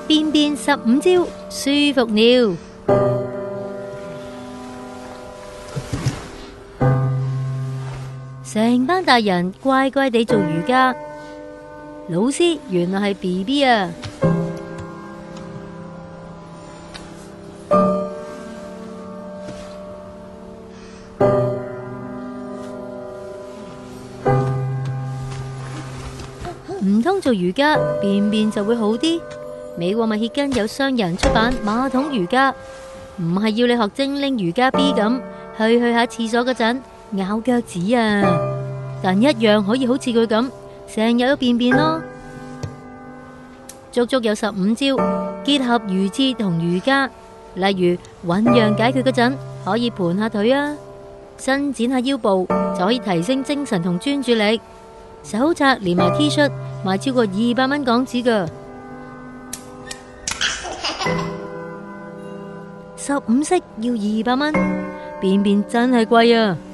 便便15招，舒服了。成班大人乖乖地做瑜伽，老師原來係 BB 啊！唔通做瑜伽便便就會好啲？美國密歇根有商人出版馬桶瑜伽，唔係要你學精靈瑜伽 B 咁去下廁所嗰陣咬腳趾啊，但一樣可以好似佢咁成日都便便咯。足足有15招，結合魚翅同瑜伽，例如醞釀解決嗰陣可以盤下腿啊，伸展下腰部就可以提升精神同專注力。手冊連埋 T 恤賣超過200蚊港紙噶，15式要200蚊，便便真係貴啊！